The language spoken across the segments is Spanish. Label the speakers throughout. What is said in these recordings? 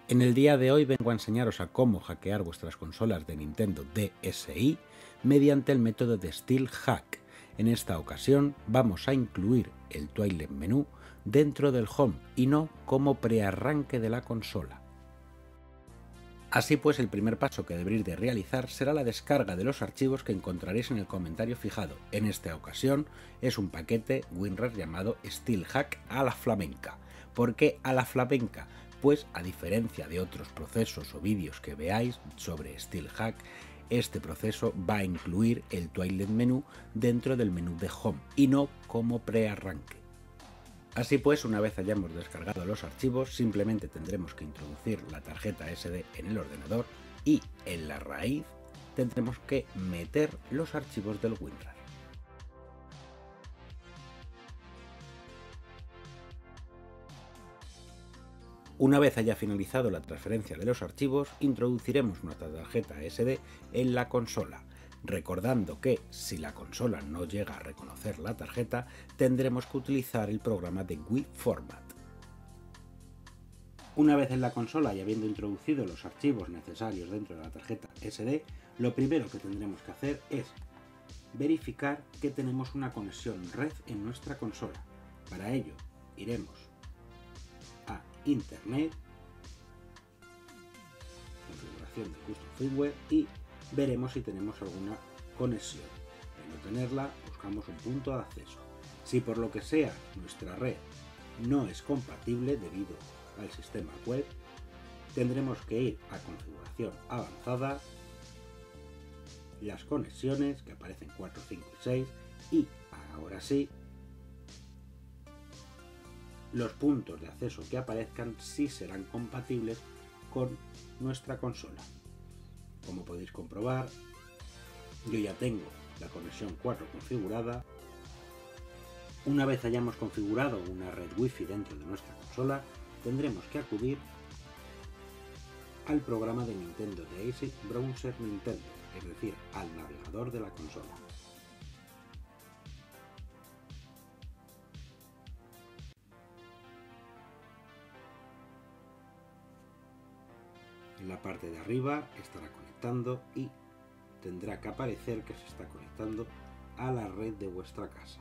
Speaker 1: En el día de hoy vengo a enseñaros a cómo hackear vuestras consolas de Nintendo DSi mediante el método de SteelHack. En esta ocasión vamos a incluir el Twilight Menu dentro del Home y no como prearranque de la consola. Así pues, el primer paso que deberéis de realizar será la descarga de los archivos que encontraréis en el comentario fijado. En esta ocasión es un paquete WinRAR llamado SteelHack a la flamenca. ¿Por qué a la flamenca? Pues a diferencia de otros procesos o vídeos que veáis sobre SteelHack, este proceso va a incluir el Twilight Menu dentro del menú de Home y no como prearranque. Así pues, una vez hayamos descargado los archivos, simplemente tendremos que introducir la tarjeta SD en el ordenador y en la raíz tendremos que meter los archivos del WinRAR. Una vez haya finalizado la transferencia de los archivos, introduciremos nuestra tarjeta SD en la consola, recordando que si la consola no llega a reconocer la tarjeta, tendremos que utilizar el programa de WiiFormat. Una vez en la consola y habiendo introducido los archivos necesarios dentro de la tarjeta SD, lo primero que tendremos que hacer es verificar que tenemos una conexión red en nuestra consola. Para ello, iremos a Internet, configuración de Custom Firmware y veremos si tenemos alguna conexión. De no tenerla, buscamos un punto de acceso. Si por lo que sea nuestra red no es compatible debido al sistema web, tendremos que ir a configuración avanzada, las conexiones que aparecen 4, 5 y 6 y ahora sí, los puntos de acceso que aparezcan sí serán compatibles con nuestra consola. Como podéis comprobar, yo ya tengo la conexión 4 configurada. Una vez hayamos configurado una red Wi-Fi dentro de nuestra consola, tendremos que acudir al programa de Nintendo DSi Browser Nintendo, es decir, al navegador de la consola. En la parte de arriba estará conectando y tendrá que aparecer que se está conectando a la red de vuestra casa.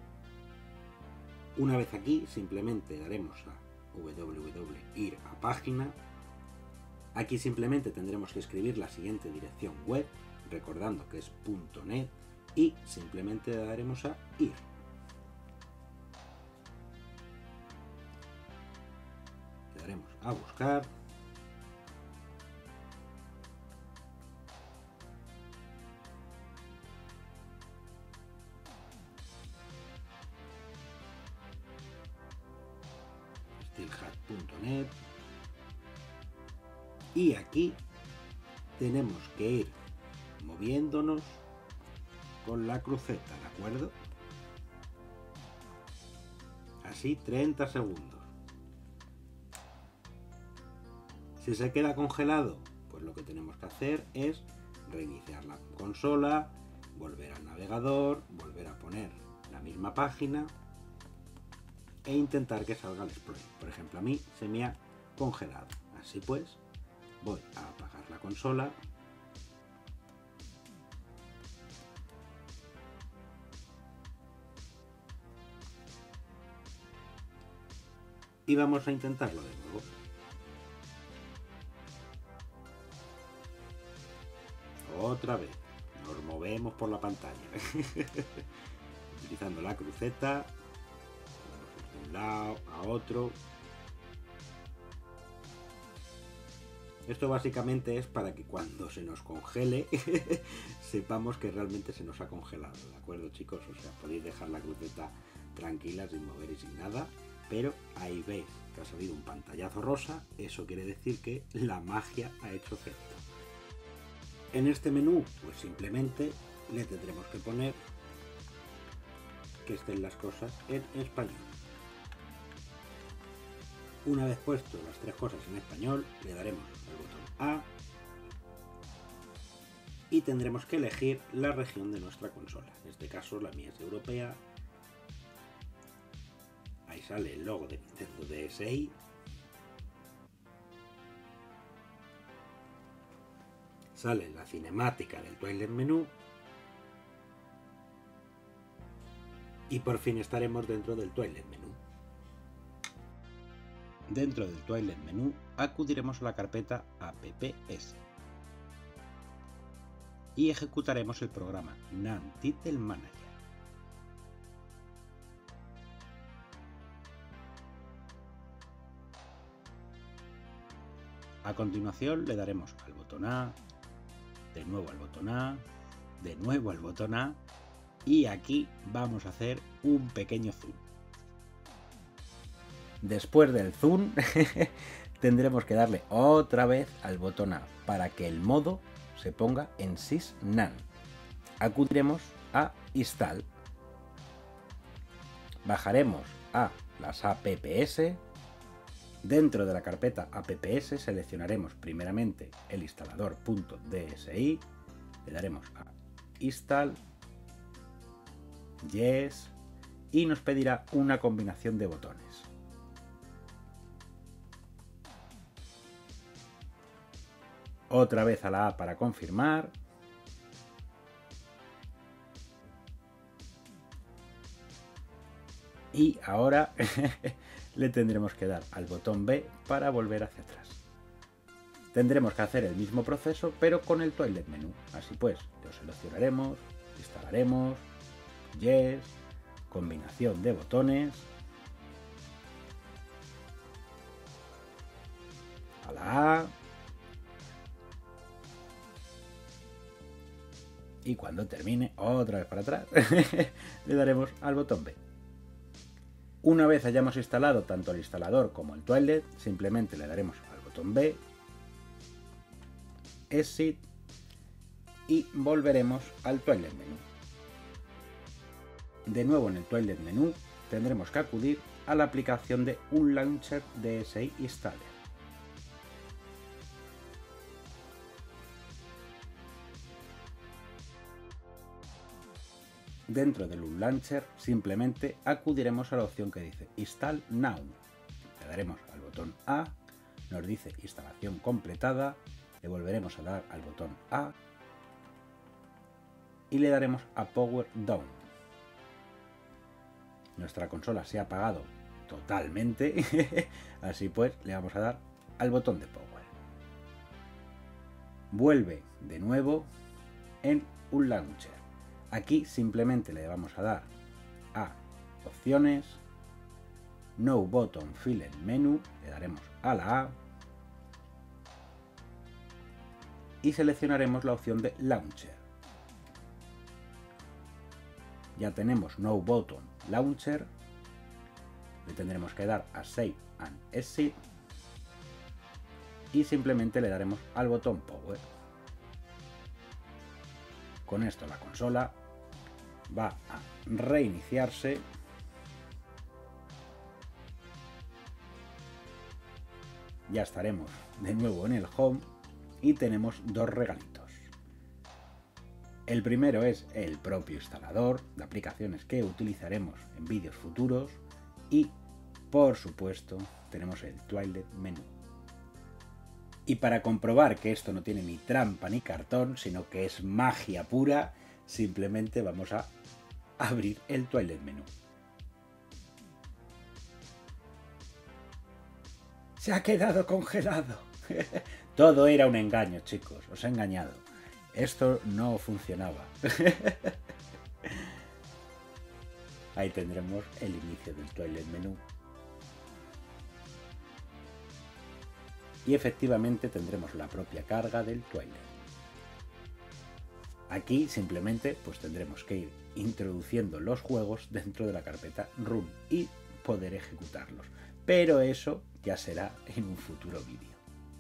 Speaker 1: Una vez aquí, simplemente daremos a ir a página. Aquí simplemente tendremos que escribir la siguiente dirección web, recordando que es .net, y simplemente daremos a ir. Le daremos a buscar. SteelHack.net y aquí tenemos que ir moviéndonos con la cruceta, ¿de acuerdo? Así 30 segundos. Si se queda congelado, pues lo que tenemos que hacer es reiniciar la consola, volver al navegador, volver a poner la misma página e intentar que salga el Explorer. Por ejemplo, a mí se me ha congelado. Así pues, voy a apagar la consola. Y vamos a intentarlo de nuevo. Otra vez. Nos movemos por la pantalla. Utilizando la cruceta. De un lado a otro. Esto básicamente es para que cuando se nos congele sepamos que realmente se nos ha congelado, ¿de acuerdo, chicos? O sea, podéis dejar la cruceta tranquila, sin mover y sin nada, pero ahí veis que ha salido un pantallazo rosa, eso quiere decir que la magia ha hecho efecto. En este menú, pues simplemente le tendremos que poner que estén las cosas en español. Una vez puesto las tres cosas en español, le daremos al botón A y tendremos que elegir la región de nuestra consola. En este caso la mía es europea. Ahí sale el logo de Nintendo DSi. Sale la cinemática del Twilight Menú y por fin estaremos dentro del Twilight Menú. Dentro del Twilight Menú acudiremos a la carpeta apps y ejecutaremos el programa NaN Title Manager. A continuación le daremos al botón A, de nuevo al botón A, de nuevo al botón A y aquí vamos a hacer un pequeño zoom. Después del zoom tendremos que darle otra vez al botón A para que el modo se ponga en sysNaN. Acudiremos a Install. Bajaremos a las apps. Dentro de la carpeta apps seleccionaremos primeramente el instalador .dsi, le daremos a Install, Yes y nos pedirá una combinación de botones. Otra vez a la A para confirmar. Y ahora le tendremos que dar al botón B para volver hacia atrás. Tendremos que hacer el mismo proceso pero con el Twilight Menú. Así pues, lo seleccionaremos, instalaremos, Yes, combinación de botones, a la A y cuando termine otra vez para atrás le daremos al botón B. Una vez hayamos instalado tanto el instalador como el Twilight, simplemente le daremos al botón B, Exit y volveremos al Twilight Menú. De nuevo en el Twilight Menú tendremos que acudir a la aplicación de Unlauncher DSi Installer. Dentro del Unlauncher simplemente acudiremos a la opción que dice Install Now. Le daremos al botón A, nos dice instalación completada, le volveremos a dar al botón A y le daremos a Power Down. Nuestra consola se ha apagado totalmente, así pues le vamos a dar al botón de Power. Vuelve de nuevo en Unlauncher. Aquí simplemente le vamos a dar a opciones, No Button File Menu, le daremos a la A y seleccionaremos la opción de Launcher. Ya tenemos No Button Launcher, le tendremos que dar a Save and Exit y simplemente le daremos al botón Power. Con esto la consola va a reiniciarse ya estaremos de nuevo en el Home y tenemos dos regalitos. El primero es el propio instalador de aplicaciones que utilizaremos en vídeos futuros y, por supuesto, tenemos el Twilight Menú. Y para comprobar que esto no tiene ni trampa ni cartón, sino que es magia pura, simplemente vamos a abrir el Twilight Menú. Se ha quedado congelado. Todo era un engaño, chicos, os he engañado. Esto no funcionaba. Ahí tendremos el inicio del Twilight Menú. Y efectivamente tendremos la propia carga del Twilight. Aquí simplemente pues tendremos que ir introduciendo los juegos dentro de la carpeta Run y poder ejecutarlos. Pero eso ya será en un futuro vídeo.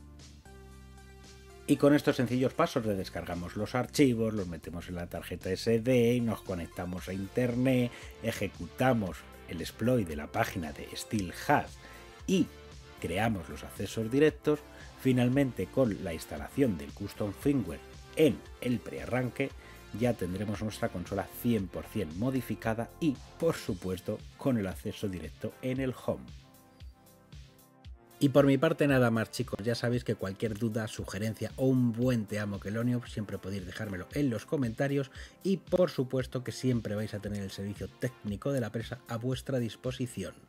Speaker 1: Y con estos sencillos pasos le descargamos los archivos, los metemos en la tarjeta SD y nos conectamos a internet, ejecutamos el exploit de la página de SteelHack y creamos los accesos directos. Finalmente, con la instalación del Custom Firmware en el prearranque, ya tendremos nuestra consola 100% modificada y, por supuesto, con el acceso directo en el Home. Y por mi parte nada más, chicos, ya sabéis que cualquier duda, sugerencia o un buen te amo Quelonio siempre podéis dejármelo en los comentarios y por supuesto que siempre vais a tener el servicio técnico de la presa a vuestra disposición.